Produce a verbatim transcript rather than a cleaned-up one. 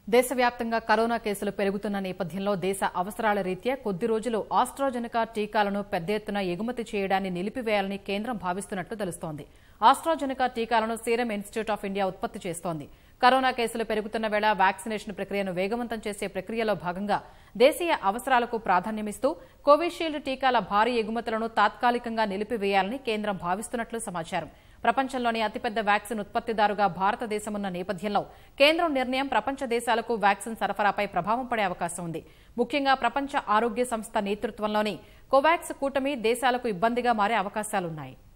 దేశవ్యాప్తంగా కరోనా కేసులు పెరుగుతున్న నేపథ్యంలో దేశ అవసరాల రీత్యా కొద్ది రోజులు ఆస్ట్రాజెనెకా టీకాలను పెద్ద ఎత్తున ఎగుమతి చేయడాన్ని నిలిపివేయాలని కేంద్రం భావిస్తున్నట్లు తెలుస్తోంది. ఆస్ట్రాజెనెకా టీకాలను సీరం ఇన్స్టిట్యూట్ ఆఫ్ ఇండియా ఉత్పత్తి చేస్తోంది. కరోనా కేసులు పెరుగుతున్న వేళ వ్యాక్సినేషన్ ప్రక్రియను వేగవంతం చేసే ప్రక్రియలో భాగంగా దేశీయ అవసరాలకు ప్రాధాన్యమిస్తూ కోవిషీల్డ్ టీకాల భారీ ఎగుమతులను తాత్కాలికంగా నిలిపివేయాలని కేంద్రం భావిస్తున్నట్లు సమాచారం. ప్రపంచంలోని అతిపెద్ద వ్యాక్సిన్ ఉత్పత్తిదారుగా భారతదేశమున్న నేపథ్యంలో కేంద్రం నిర్ణయం ప్రపంచ దేశాలకు వ్యాక్సిన్ సరఫరాపై ప్రభావం పడే అవకాశం ఉంది. ముఖ్యంగా ప్రపంచ ఆరోగ్య సంస్థ నేతృత్వంలోని కోవాక్స్ కూటమి దేశాలకు ఇబ్బందిగా మారే అవకాశాలున్నాయి.